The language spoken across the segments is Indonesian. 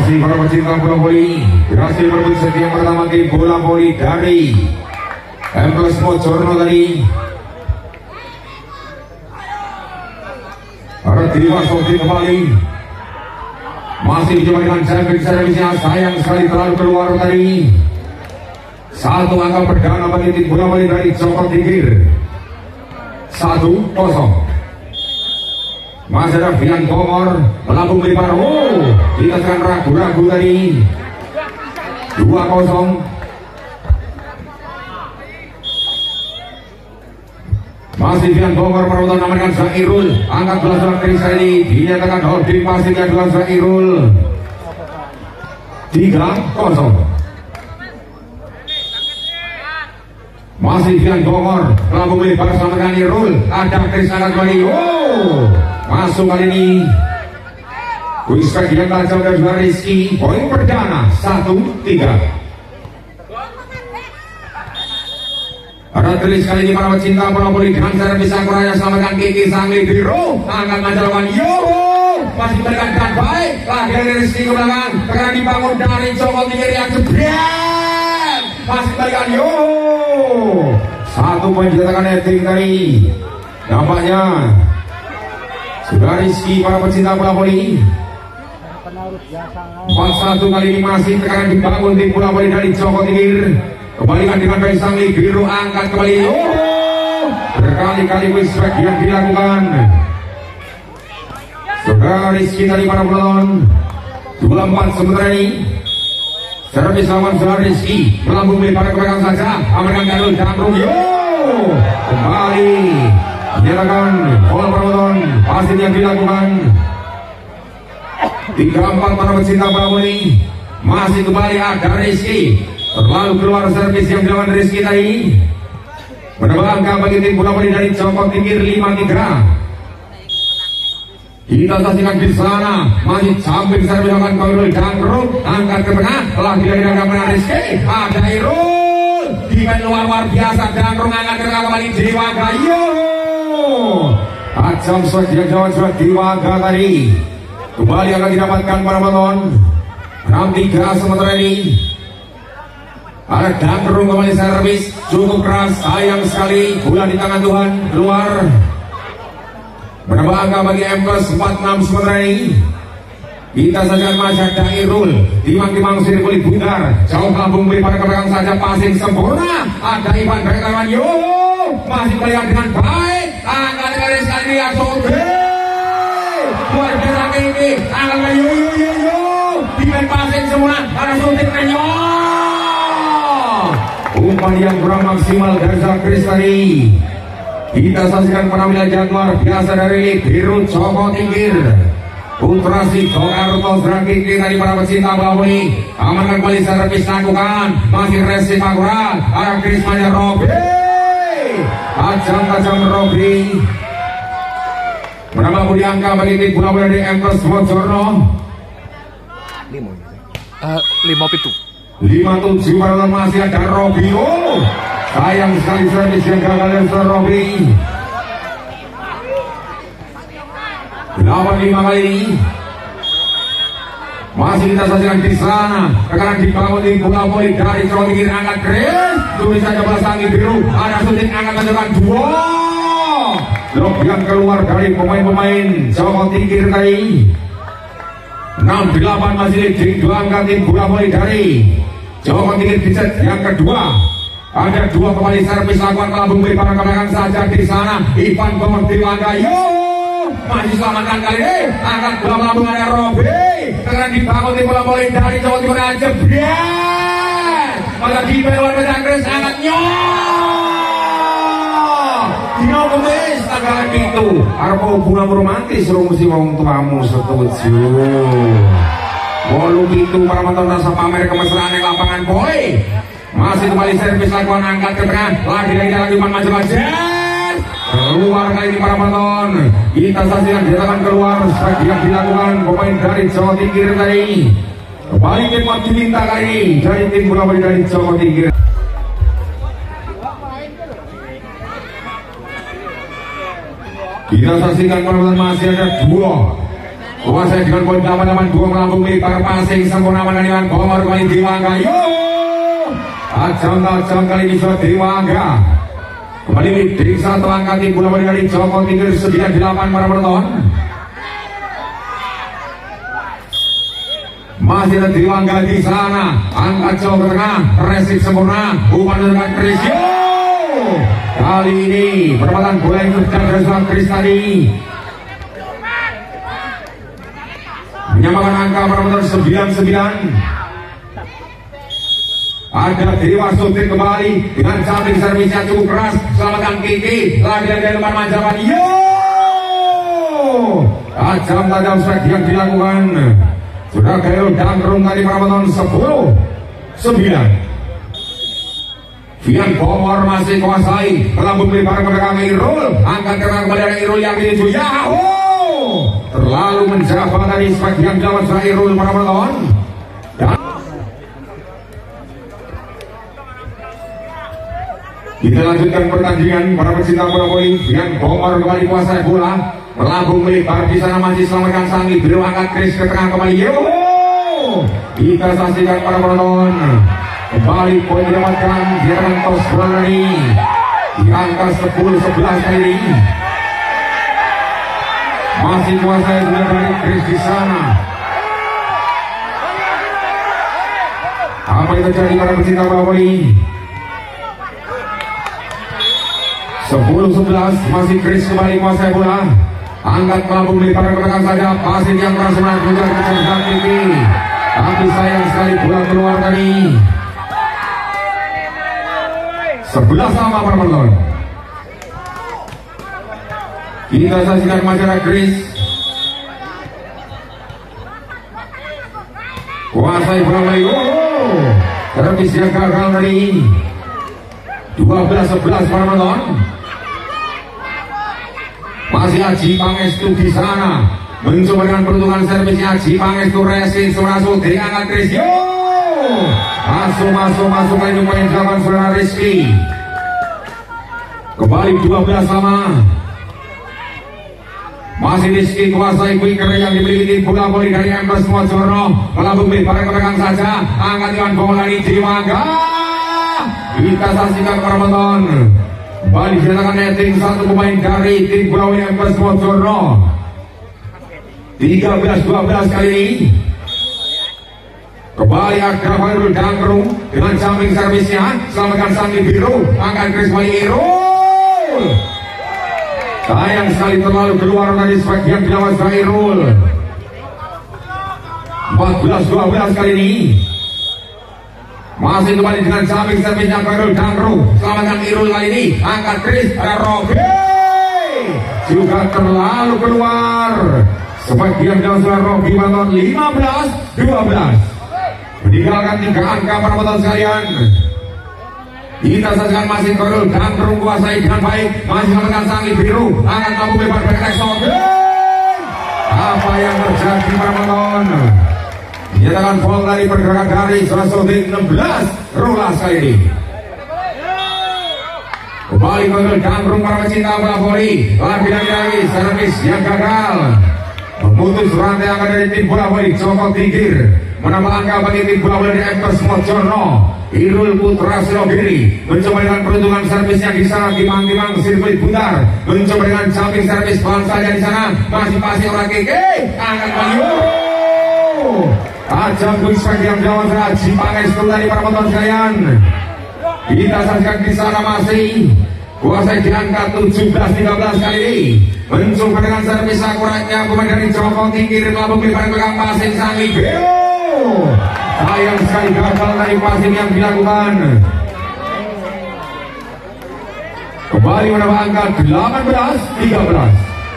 Masih para pecinta bola voli berhasil merebut set yang pertama tim bola voli dari M+ Mojokerto tadi. Para Dewa Sofri kembali masih dicoba dengan servisnya, sayang sekali terlalu keluar tadi. Satu angka perdana bagi tim bola voli dari Joko Tingkir. 1-0. Masih ada Fian Bongor melambung lebar. Kita akan ragu-ragu tadi. 2-0. Masih Fian Bongor merebut mengamankan Zairul. Angkat belasan keris ini dinyatakan holding pasirnya adalah Zairul. 3-0. Masih Fian Bongor melambung lebar sama dengan Irul. Ada keris angkat kembali. Masuk kali ini Wispa yang tajam dari Rizky. Poin perdana 1-3. Ada tulis kali ini para pecinta bola voli dengan servis Sakuraya selamatkan Kiki Sangli biru. Angkat majalkan masih berikan dengan baik. Lagi dari Rizky ke belakang karena dibangun dari Joko Tingkir yang jebret. Masih berikan satu poin dikatakan netting tadi. Nampaknya sudah Rizky para pecinta bola voli. 4-1 kali ini masih tekanan dibangun tim bola voli dari Joko Tingkir. Kembalikan dengan baik Sangli biru, angkat kembali. Berkali-kali wisbek yang dilakukan. Sudah Rizky tadi para penonton. 24 sementara ini. Servis lawan sudah Rizky melambung lebar ke belakang saja. Amankan Garul Damrung. Kembali dinyatakan oleh penonton pasti yang dilakukan. 3-4 para pecinta bola voli. Masih kembali ada Rizky. Terlalu keluar servis yang dilakukan Rizky tadi. Menambah angka bagi tim bola voli dari Joko Tingkir 5-3. Kita saksikan di sana masih samping servis akan Garul Damrung. Angkat ke tengah telah dilakukan Rizky. Ada Irul. Defense luar biasa. Damrung angkat ke tengah kembali Dewa Gayo. Tajam saja jauh sudah Dewaga tadi. Kembali akan didapatkan para penonton. 6-3 sementara ini. Ada Damrung kembali servis cukup keras, sayang sekali bola di tangan Tuhan keluar. Menambah angka bagi M+ 46 sementara ini. Kita saja masih ada Irul. Timang-timang sini boleh bundar. Jauh lambung beri pada belakang saja passing sempurna. Ada Ivan Berkawan. Masih melihat dengan baik. Angkat garis kali yang sobe. Luar biasa ini. Angkat kali Dimen passing semua. Ada suntik menyo. Umpan yang kurang maksimal dari Zakris tadi. Kita saksikan penampilan yang luar biasa dari biru Joko Tingkir. Putra Sido Karto Zrakiki dari para pecinta bola voli. Amankan kembali servis lakukan. Masih Resi Pakuran. Ada Krismanya Robi. Tajam Robi. Menambah budi angka bagi tim bola voli dari M+ Mojokerto. 5-7 para masih ada Robi. Sayang sekali servis yang gagal dari Robi. 8-5 kali ini. Masih kita saksikan di sana. Tekanan dibangun di bola voli dari Joko Tingkir. Angkat keris. Tulis saja bola Sangli biru. Ada suntik angkat lanjutkan 2. Blok yang keluar dari pemain-pemain Joko Tingkir tadi. 6-8 masih leading 2 angka tim bola voli dari Joko Tingkir di set yang kedua. Ada 2 kembali servis lakukan melambung beri pada belakang saja di sana. Ivan Bongor Dewaga. Masih selamatkan kali ini. Angkat bola melambung ada Robi. Tekanan dibangun tim bola voli dari Jawa Timur aja. Maka di luar Zakris angkat Dino Kumis tanggal itu. Arep hubungan romantis rumusi wong tuamu setuju. Bolu itu para penonton rasa pamer kemesraan yang lapangan boy. Masih kembali servis lakukan angkat ke tengah. Lagi maju aja. Keluar kali ini para penonton. Kita saksikan dilakukan keluar sebagian dilakukan pemain dari Jawa Tingkir tadi. Kembali tim diminta kali ini dari tim bola voli dari Jawa Tingkir. Kita saksikan para penonton masih ada 2 Kuasai dengan poin 882 melambung lebar passing sempurna menandingan Komor kembali Dewangga. Yo, tajam kali ini sudah Dewangga. Kembali leading satu angka tim bola dari Joko Tinggi 98 para penonton. Masih ada Dewangga di sana, angkat jauh ke tengah, resip sempurna, umpan dengan Chris. Yo, kali ini perempatan bola yang terjadi dari seorang Chris tadi menyamakan angka para penonton 99. Ada Dewa Sutir kembali dengan samping servisnya cukup keras, selamatkan Kiki lagi dari depan Manjaman. Yo, tajam strike yang dilakukan sudah Gail Dangrum tadi para penonton 10-9. Vian Komor masih kuasai melambung lebar ke belakang Irul, angkat kerang kembali dari Irul yang menuju Yahoo, terlalu menjaga dari sebagian jawab setelah Irul para penonton. Kita lanjutkan pertandingan para pecinta bola voli. Vian Komor kembali kuasai bola, melambung lebar di sana masih selamatkan Sangi Biru, angkat Chris ke tengah kembali. Yo, kita saksikan para penonton. Kembali poin didapatkan Jerman Tos Brunei di angka 10-11 kali ini. Masih kuasai bola dari Chris di sana. Apa yang terjadi para pecinta bola voli? 10-11 masih Chris kembali kuasai bola, angkat melambung lebar ke belakang saja, pasir yang keras menarik kejar kejar Kiki, tapi sayang sekali bola keluar tadi. 11 sama para penonton. Kita saksikan masyarakat Chris kuasai bola lagi. Servis yang gagal tadi. 12-11 para penonton. Masih Aji Pangestu di sana mencoba dengan peruntungan servisnya. Aji Pangestu resin masuk dari angkat Chris. Yo, masuk lagi poin 8 saudara Rizky. Kembali 12 sama. Masih Rizky kuasai quicker yang dimiliki bola voli dari Empress Mojono, melambung lebar ke belakang saja, angkat dengan bola di Dewangga. Kita saksikan para penonton. Kembali dinyatakan netting satu pemain dari tim bola voli Empress Mojono. 13-12 kali ini. Kembali ada Fairul Dangrum dengan jumping servisnya, selamatkan Sangi Biru, angkat Chris Irul. Sayang sekali terlalu keluar dari sebagian dilawan Irul. 14-12 kali ini. Masih kembali dengan jumping servisnya Fairul Dangrum, selamatkan Irul kali ini, angkat Chris Robi. Juga terlalu keluar. Sebagian dilawan Robi menonton 15-12. Meninggalkan 3 angka para penonton sekalian. Kita saksikan masih Korul dan kuasai dengan baik, masih melakukan Sangi Biru, angkat lampu lebar bergerak soge. Apa yang terjadi para penonton? Menyatakan foul dari pergerakan dari Surasodik 16 Rulas kali ini. Kembali Korul dan para pecinta bola voli, lagi servis yang gagal, memutus rantai angka dari tim bola voli Joko Tinggi. Menambah angka bagi tim bola voli Empress Mojono. Irul Putra Silogiri mencoba dengan peruntungan servisnya di sana, timang-timang sirkuit putar, mencoba dengan jumping servis bansanya di sana, masih orang Kiki, angkat Mayu. Tajam kuispak yang jauh Aji Pangestu dari para penonton sekalian. Kita saksikan di sana masih kuasai di angka 17-13 kali ini. Mencoba dengan servis akuratnya pemain dari Joko Tinggi, melambung lebar ke belakang passing Sangi Biru. Sayang sekali gagal dari passing yang dilakukan. Kembali menambah angka 18-13.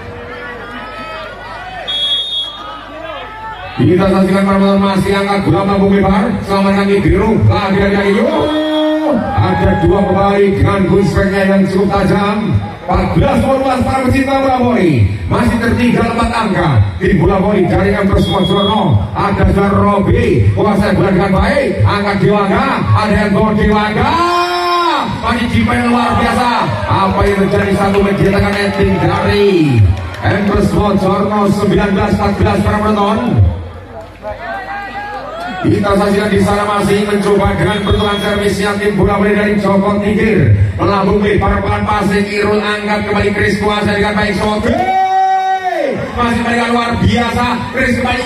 Kita saksikan para penonton masih angka bola melambung lebar, selamatkan Biru lagi dari Ayu. Ada 2 kembali dengan quickspeknya yang cukup tajam. 14-14 para pecinta bola voli. Masih tertinggal 4 angka di bola voli dari Empress Mojono. Ada Robi kuasai bola dengan baik, angkat Dewangga, ada yang bawa Dewangga, masih jipen luar biasa. Apa yang terjadi? Satu media tekan netting dari Empress Mojokerto 19-14 para penonton. Kita saksikan di sana masih mencoba dengan bentukan servisnya tim bola voli dari Joko Tingkir melambung lebar pelan pasing Irul angkat kembali Chris kuasa dengan baik Soge masih memberikan luar biasa Chris kembali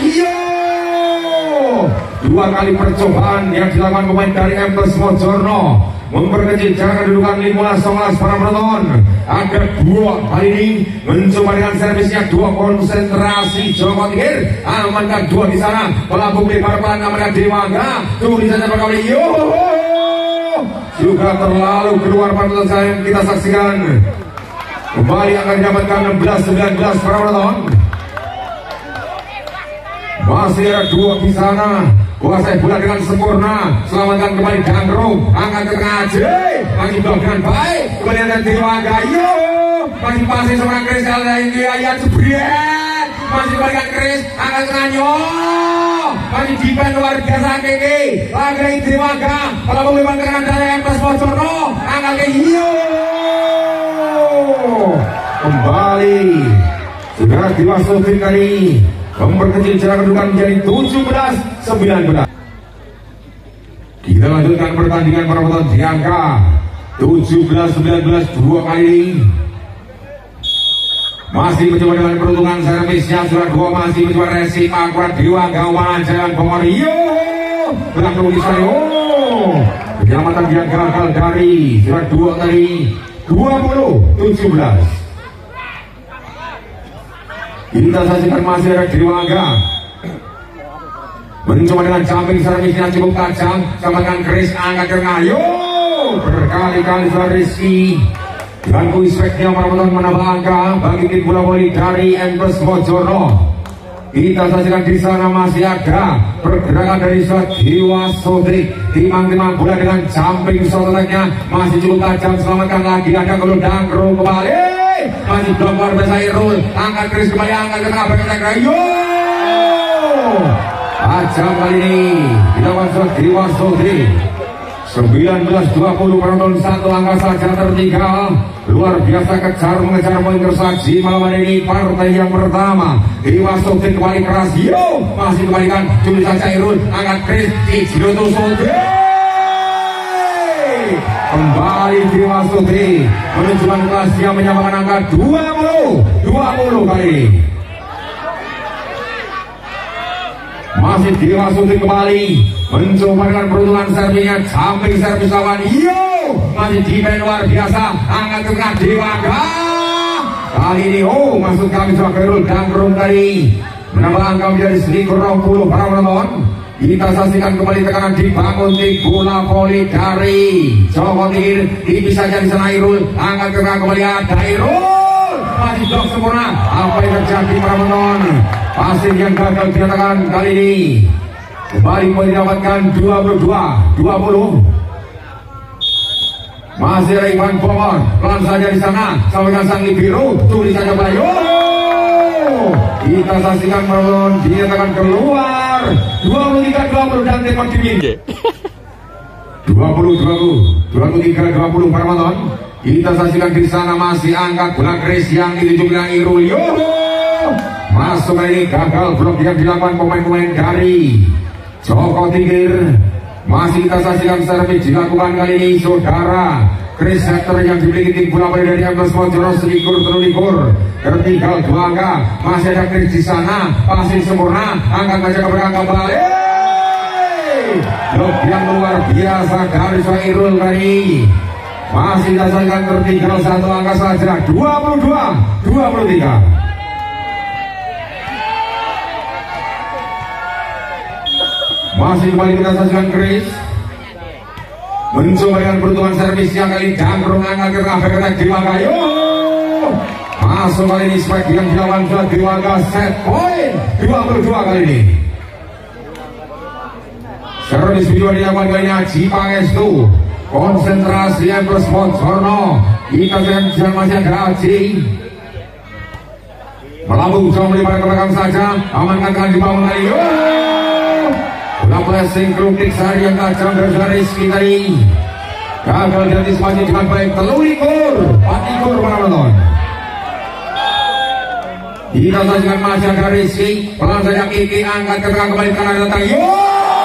dua kali percobaan yang dilakukan pemain dari Empress Mojokerto memperkecil jarak kedudukan 15-11 para penonton. Ada dua kali ini mencoba dengan servisnya dua konsentrasi Joko Tingkir amankan dua di sana pelambung lebar pelan namanya Dewaga tulisannya berkali juga terlalu keluar penonton saya kita saksikan kembali akan didapatkan 16-19 para penonton. Masih ada dua di sana kuasai bola dengan sempurna selamatkan kembali Gandrung angkat ke tengah masih blok dengan baik kembali ada Dewaga masih pasir seorang Chris kali ini ayat jebret masih kembalikan Chris angkat ke tengah masih defend luar biasa Keke lagi Dewaga kalau memang ke dari Empress Mojokerto angkat ke kembali segera diwasukin kali memperkecil jarak kedudukan menjadi 17-19. Kita lanjutkan pertandingan para penonton di angka 17-19 dua kali ini. Masih mencoba dengan peruntungan servisnya sudah dua masih mencoba racing akurat Dewaga Walan jalan Pongorio belakang di sana penyelamatan dia gagal dari sudah dua kali 20-17. Kita saksikan masih ada Dewaga mencoba dengan jumping servisnya cukup tajam samakan Chris angkat ke tengah berkali-kali sudah Rizky dengan kuispeknya para penonton menambah angka bagi tim bola voli dari Empress Mojokerto. Kita saksikan di sana masih ada pergerakan dari Dewa Sotrik timang-timang bola dengan jumping sototeknya masih cukup tajam selamatkan lagi ada Gandrung kembali masih blok luar biasa Irul angkat Chris kembali angkat ke tengah berkata tajam kali ini dilawan Dewa Sotrik 19-20 penonton satu angka saja tertinggal luar biasa kejar mengejar poin tersaji malam ini partai yang pertama Dewa Sotrik kembali keras masih kembalikan Juli saja Irul angkat Chris Ijroto Sotrik kembali Dewa Sotrik menunjukkan kelas yang menyamakan angka 20 kali ini. Masih Dewa Sotrik kembali mencoba dengan peruntungan servinya jumping servis lawan masih defend luar biasa angkat ke tengah Dewaga kali ini masuk kami coba Irul Gandrung tadi menambah angka menjadi 20 para penonton. Kita saksikan kembali tekanan dibangun tim bola voli dari Joko Tingkir dipisah jadi sana Irul angkat ke tengah kembali ada Irul masih blok sempurna apa yang terjadi para penonton pasir yang gagal dinyatakan kali ini kembali poin didapatkan 22-20 masih ada Iwan Bogor pelan saja di sana sampaikan sang biru tulis saja Bayu kita saksikan penonton dinyatakan keluar 23-20 dan tembak dingin 23-20 para penonton. Kita saksikan di sana masih angkat bola Chris yang ditunjukkan Irul masuk ini gagal blok yang dilakukan pemain-pemain dari Joko Tingkir. Masih kita saksikan servis dilakukan kali ini saudara Chris Hector yang dimiliki tim bola voli dari Empress Mojokerto selikur terlikur tertinggal dua angka masih ada Chris di sana pasir sempurna angkat baca ke belakang kembali blok yang luar biasa dari Irul tadi masih kita saksikan tertinggal satu angka saja 22-23. Masih kembali kita saksikan Chris mencoba dengan peruntungan servis yang kali Gandrung angkat ke tengah berkata Dewaga masuk kali ini sebagian dilawan Dewaga set point 22 kali ini. Servis video dilakukan kali ini Haji Pangestu konsentrasi Empress Mojokerto. Kita sedang masih ada Haji melambung jauh melipat ke belakang saja amankan kali dibangun kali bola blessing krukik sehari yang tajam dari Rizky tadi gagal diantisipasi dengan baik 3-4 para penonton. Kita saksikan masih ada Rizky. Pelan saja Kiki angkat ke tengah kembali ke kanan datang. Yo!